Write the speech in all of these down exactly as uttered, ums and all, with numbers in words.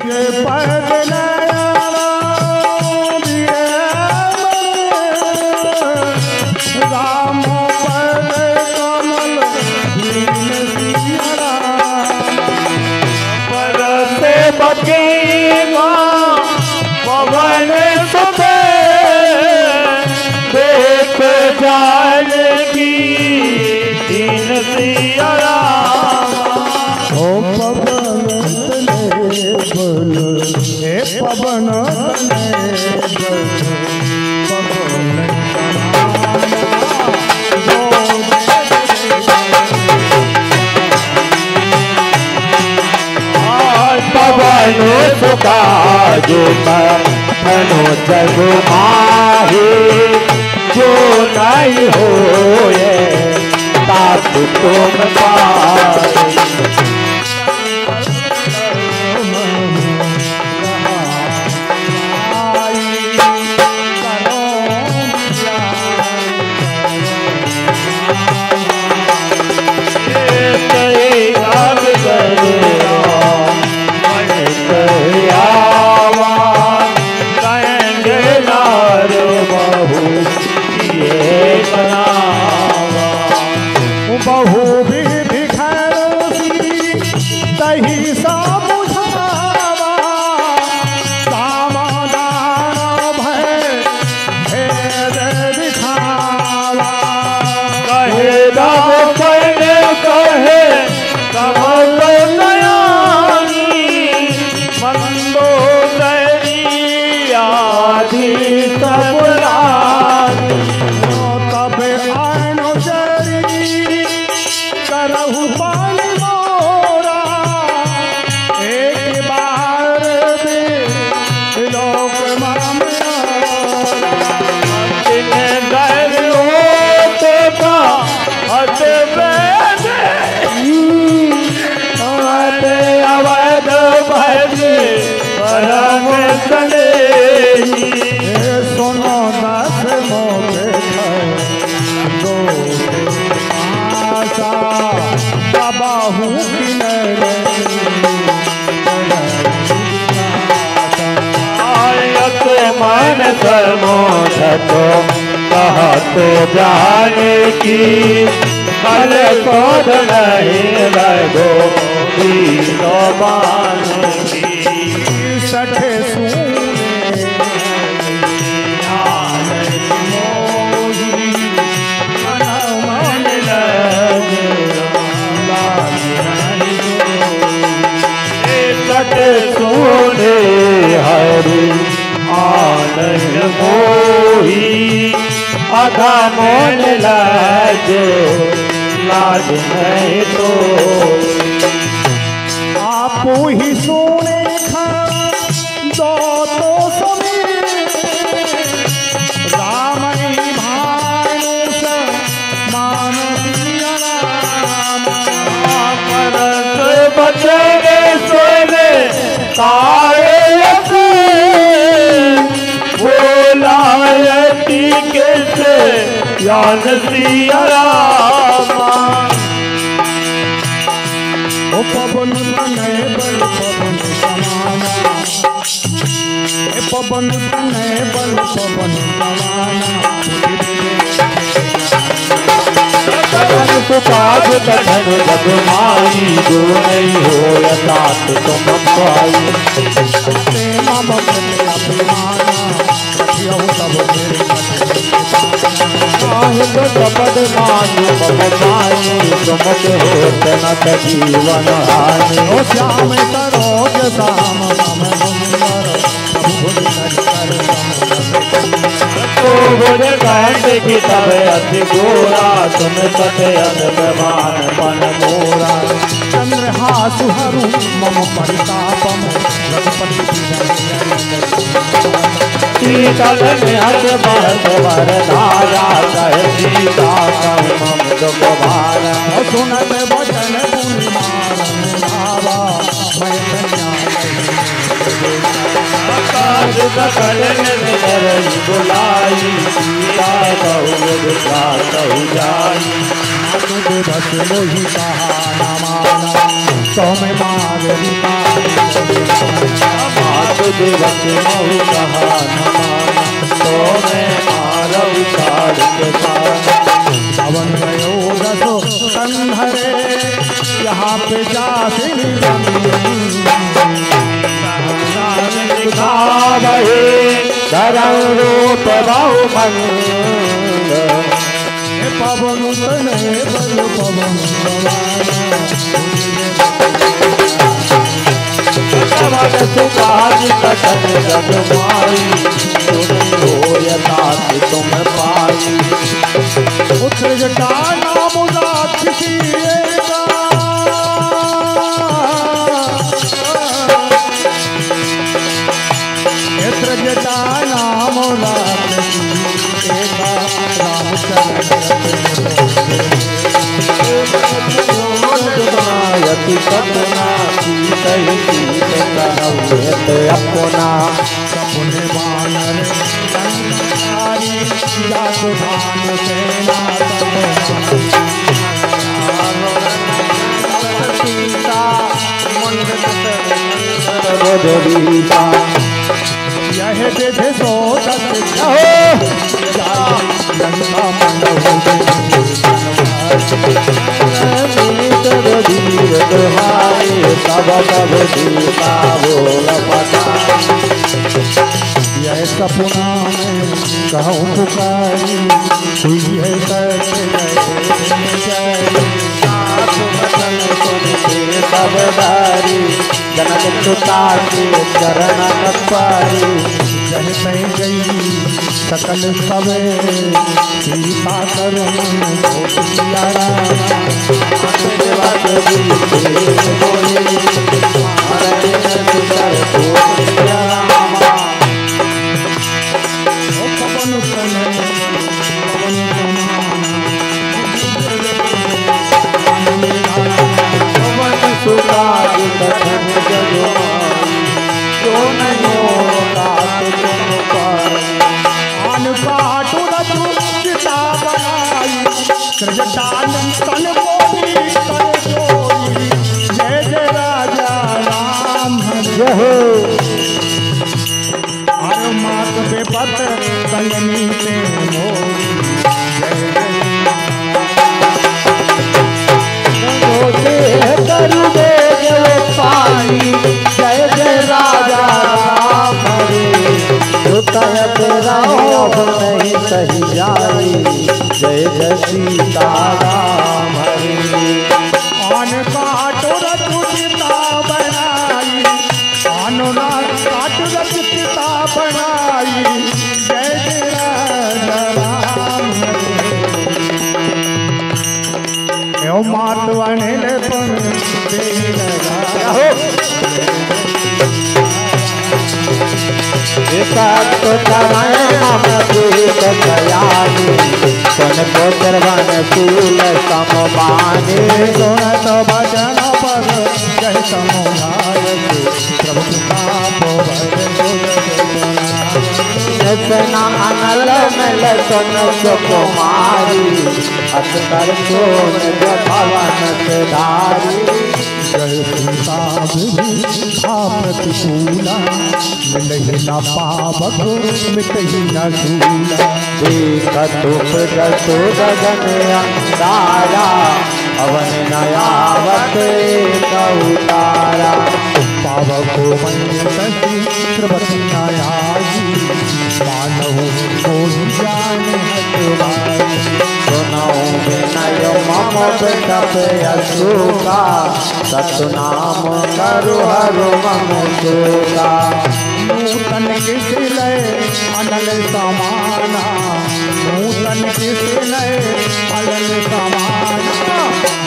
पवन सुबह देख जानकी दीन सिया ओ पवन तने बल हे पवन तने पवन सुता जो मनो जग माहे जो नहीं होए ताप तुम पाए बहु विधि खैरोसी तही सा बुझावा सावधान भय भेद दिखावा कहे राम कहने कहे कमल नयानी मंदोदरी आदि सब रानी तबे करहु पान मोरा एक बार भी लोक मामला घर होते का हट अवैध भज परम सने सुनो दस मोके दो आशा बाहू आयत मन समोध तो कहत जाने की कल कोध नहीं लगो दीनो मान की सठ सुने सोने हरि आनंद मोही अधा मोन लाज लाज नहीं तो आप ही सोने खा दो तो समीर राम भानु मान बचेगे सोने कायती बोलायती कैसे यान सिया रामा ओ पवन तने बल पवन समाना ए पवन तने बल पवन समाना सुपाज कठन जब माई जो नहीं हो यथात तुम पाई मम अभिमाना पद मानु मम माई तुमत होत न जीवन हानि ओ श्याम सरोज श्याम मम कांड की तब अति गोरा तुम सत्य अभिमान पन मोरा चंद्रहासु हरु मम परितापम रघुपति शीतल निहत बहत वर धारा कह सीता कहु मम दुख भारा सुनत वचन मुनि मारन भावा मैं कन्या बुलाई सीता कहु दुखा कहु जाई बस मोहि कहा न माना सौ में मार दिवस महु कहा न माना, तो मैं मारव छाड़ के पाना। पवन गयो दसो कंधरे, यहाँ पे जाति धर्म रूप बहुमंग, पवन तने बल पवन सुभाष कथन जग माई, सुनो यथार्थ तुम पाई। पुत्र जटा नाम राक्षसी एका, पुत्र जटा नाम राक्षसी एका, यति सपना सही अपना। सपने बानर जातुधान सेना यह विधि सो सब सब दीपा बोल पता। यह सपना में कहूँ पुकारी, हुई है सबदारी, जनक सुता के चरण कपारी। जह तय गई सकल सवे, सीता करुण जय जय राजा राम हर मात पे पत संगनी पे पाई। जय जय राजा राम तेरा नहीं सही जाई। जय जय सीता राम आन काटो रचिता बनाई, अनुराग काटो रचिता बनाई। जय जय राम यो मात वनिल पन तो सन को चरवन फूल समबाने। सुनत भजन पर जय समुदाय, प्रभु कृष्ण अनल मल सुन सुकुमारी, अतर सोन भवन धारी। जय सीता प्रतिकूला, मिलहि न पावक मिटहि न शूला। देख तुप जसु गगन अंधारा, अवन नयावत उतारा। पावको मन सती प्रवति नयागी, मानव को जान हतवाई। सुनौ विनय मम तप अशोका, सतनाम करु हरु मम शोका। नूतन किस लय अनल समाना, नूतन किस लय अनल समाना।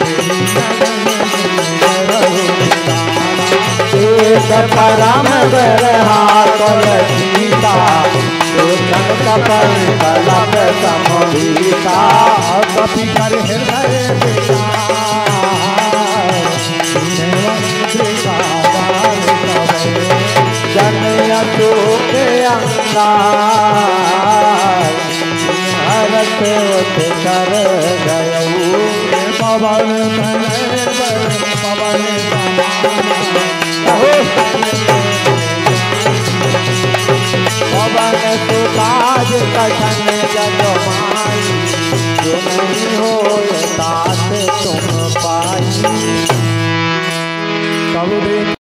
एक परम बरहा कल सीता, सोचन कपल कलप समभीता। कपि कर हृदय विचार, जन अशोक अंगार, हरत कर गयऊ। पवन पवन आई। तब देख